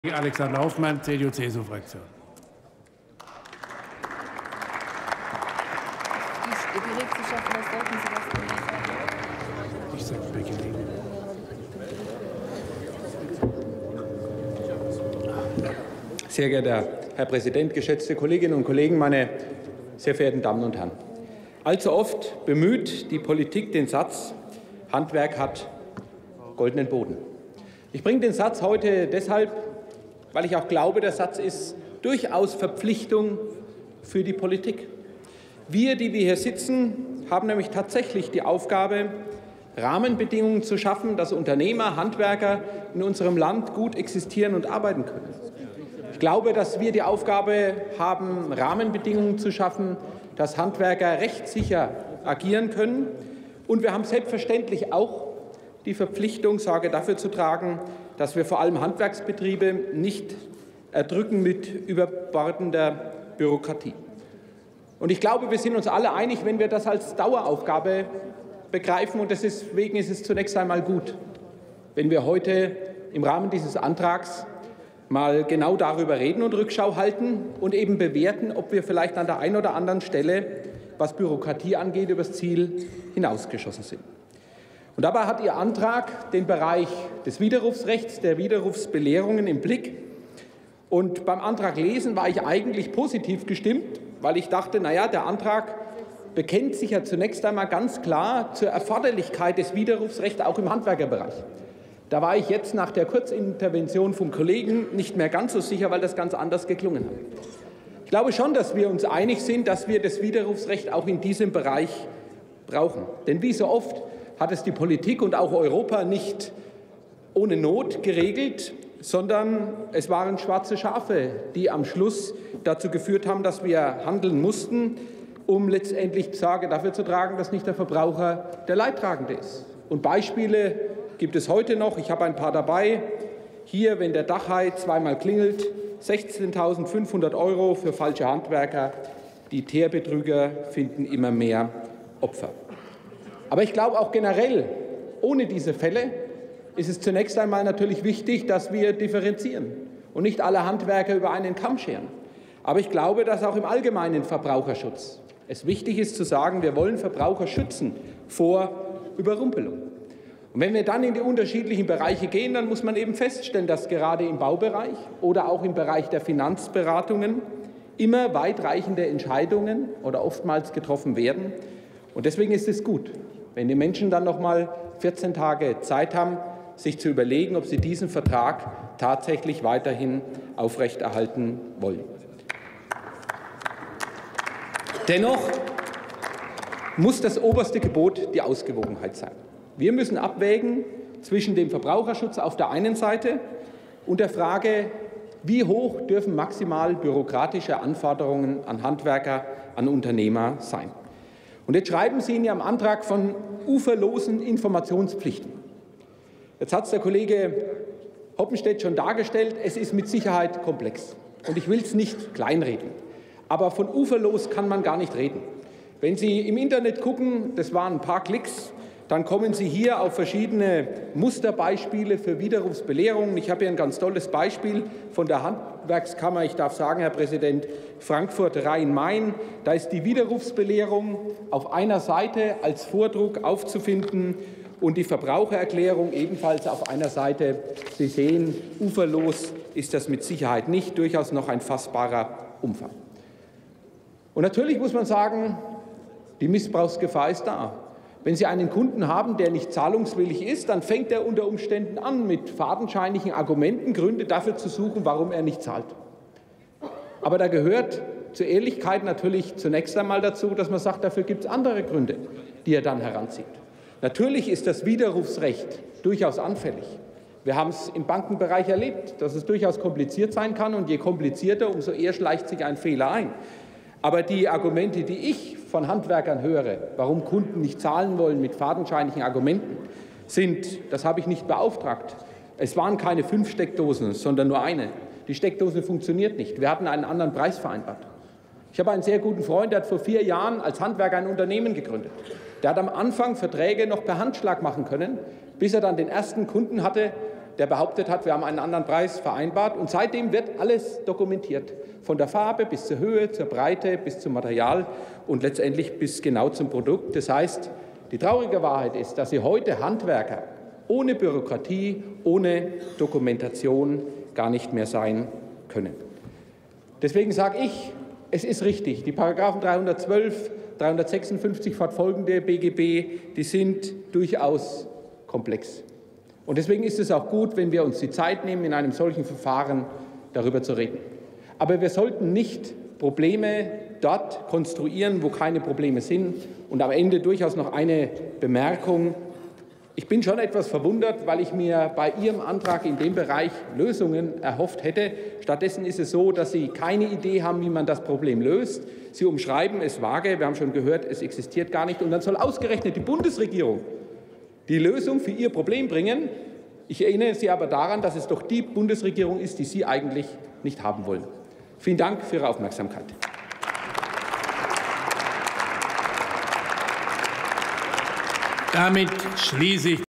Alexander Hoffmann, CDU-CSU-Fraktion. Sehr geehrter Herr Präsident, geschätzte Kolleginnen und Kollegen, meine sehr verehrten Damen und Herren! Allzu oft bemüht die Politik den Satz, Handwerk hat goldenen Boden. Ich bringe den Satz heute deshalb, weil ich auch glaube, der Satz ist durchaus Verpflichtung für die Politik. Wir, die wir hier sitzen, haben nämlich tatsächlich die Aufgabe, Rahmenbedingungen zu schaffen, dass Unternehmer, Handwerker in unserem Land gut existieren und arbeiten können. Ich glaube, dass wir die Aufgabe haben, Rahmenbedingungen zu schaffen, dass Handwerker rechtssicher agieren können. Und wir haben selbstverständlich auch die Verpflichtung, Sorge dafür zu tragen, dass wir vor allem Handwerksbetriebe nicht erdrücken mit überbordender Bürokratie. Und ich glaube, wir sind uns alle einig, wenn wir das als Daueraufgabe begreifen. Und deswegen ist es zunächst einmal gut, wenn wir heute im Rahmen dieses Antrags mal genau darüber reden und Rückschau halten und eben bewerten, ob wir vielleicht an der einen oder anderen Stelle, was Bürokratie angeht, übers Ziel hinausgeschossen sind. Und dabei hat Ihr Antrag den Bereich des Widerrufsrechts, der Widerrufsbelehrungen im Blick. Und beim Antrag lesen war ich eigentlich positiv gestimmt, weil ich dachte, naja, der Antrag bekennt sich ja zunächst einmal ganz klar zur Erforderlichkeit des Widerrufsrechts auch im Handwerkerbereich. Da war ich jetzt nach der Kurzintervention vom Kollegen nicht mehr ganz so sicher, weil das ganz anders geklungen hat. Ich glaube schon, dass wir uns einig sind, dass wir das Widerrufsrecht auch in diesem Bereich brauchen. Denn wie so oft hat es die Politik und auch Europa nicht ohne Not geregelt, sondern es waren schwarze Schafe, die am Schluss dazu geführt haben, dass wir handeln mussten, um letztendlich Sorge dafür zu tragen, dass nicht der Verbraucher der Leidtragende ist. Und Beispiele gibt es heute noch. Ich habe ein paar dabei. Hier, wenn der Dachhai zweimal klingelt, 16.500 € für falsche Handwerker. Die Teerbetrüger finden immer mehr Opfer. Aber ich glaube auch generell, ohne diese Fälle ist es zunächst einmal natürlich wichtig, dass wir differenzieren und nicht alle Handwerker über einen Kamm scheren. Aber ich glaube, dass auch im allgemeinen Verbraucherschutz es wichtig ist zu sagen, wir wollen Verbraucher schützen vor Überrumpelung. Und wenn wir dann in die unterschiedlichen Bereiche gehen, dann muss man eben feststellen, dass gerade im Baubereich oder auch im Bereich der Finanzberatungen immer weitreichende Entscheidungen oder oftmals getroffen werden. Und deswegen ist es gut, wenn die Menschen dann noch mal 14 Tage Zeit haben, sich zu überlegen, ob sie diesen Vertrag tatsächlich weiterhin aufrechterhalten wollen. Dennoch muss das oberste Gebot die Ausgewogenheit sein. Wir müssen abwägen zwischen dem Verbraucherschutz auf der einen Seite und der Frage, wie hoch dürfen maximal bürokratische Anforderungen an Handwerker, an Unternehmer sein. Und jetzt schreiben Sie in Ihrem Antrag von uferlosen Informationspflichten. Jetzt hat es der Kollege Hoppenstedt schon dargestellt, es ist mit Sicherheit komplex. Und ich will es nicht kleinreden. Aber von uferlos kann man gar nicht reden. Wenn Sie im Internet gucken, das waren ein paar Klicks, dann kommen Sie hier auf verschiedene Musterbeispiele für Widerrufsbelehrungen. Ich habe hier ein ganz tolles Beispiel von der Handwerkskammer, ich darf sagen, Herr Präsident, Frankfurt-Rhein-Main. Da ist die Widerrufsbelehrung auf einer Seite als Vordruck aufzufinden und die Verbrauchererklärung ebenfalls auf einer Seite. Sie sehen, uferlos ist das mit Sicherheit nicht, durchaus noch ein fassbarer Umfang. Und natürlich muss man sagen, die Missbrauchsgefahr ist da. Wenn Sie einen Kunden haben, der nicht zahlungswillig ist, dann fängt er unter Umständen an, mit fadenscheinigen Argumenten Gründe dafür zu suchen, warum er nicht zahlt. Aber da gehört zur Ehrlichkeit natürlich zunächst einmal dazu, dass man sagt, dafür gibt es andere Gründe, die er dann heranzieht. Natürlich ist das Widerrufsrecht durchaus anfällig. Wir haben es im Bankenbereich erlebt, dass es durchaus kompliziert sein kann. Und je komplizierter, umso eher schleicht sich ein Fehler ein. Aber die Argumente, die ich von Handwerkern höre, warum Kunden nicht zahlen wollen mit fadenscheinigen Argumenten, sind, das habe ich nicht beauftragt. Es waren keine 5 Steckdosen, sondern nur eine. Die Steckdose funktioniert nicht. Wir hatten einen anderen Preis vereinbart. Ich habe einen sehr guten Freund, der hat vor 4 Jahren als Handwerker ein Unternehmen gegründet. Der hat am Anfang Verträge noch per Handschlag machen können, bis er dann den ersten Kunden hatte, der behauptet hat, wir haben einen anderen Preis vereinbart. Und seitdem wird alles dokumentiert, von der Farbe bis zur Höhe, zur Breite, bis zum Material und letztendlich bis genau zum Produkt. Das heißt, die traurige Wahrheit ist, dass Sie heute Handwerker ohne Bürokratie, ohne Dokumentation gar nicht mehr sein können. Deswegen sage ich, es ist richtig, die Paragraphen 312, 356 fortfolgende BGB, die sind durchaus komplex. Und deswegen ist es auch gut, wenn wir uns die Zeit nehmen, in einem solchen Verfahren darüber zu reden. Aber wir sollten nicht Probleme dort konstruieren, wo keine Probleme sind. Und am Ende durchaus noch eine Bemerkung. Ich bin schon etwas verwundert, weil ich mir bei Ihrem Antrag in dem Bereich Lösungen erhofft hätte. Stattdessen ist es so, dass Sie keine Idee haben, wie man das Problem löst. Sie umschreiben es vage. Wir haben schon gehört, es existiert gar nicht. Und dann soll ausgerechnet die Bundesregierung die Lösung für Ihr Problem bringen. Ich erinnere Sie aber daran, dass es doch die Bundesregierung ist, die Sie eigentlich nicht haben wollen. Vielen Dank für Ihre Aufmerksamkeit. Damit schließe ich